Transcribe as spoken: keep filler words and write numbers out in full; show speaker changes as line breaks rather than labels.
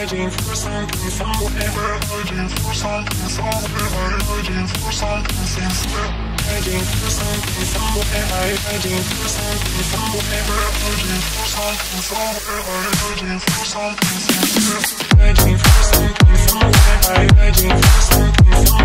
Searching for something somewhere, searching for something somewhere, searching for something sincere. Searching for something somewhere, searching for something somewhere, searching for something somewhere, searching for something sincere. Searching for something somewhere, searching for something somewhere.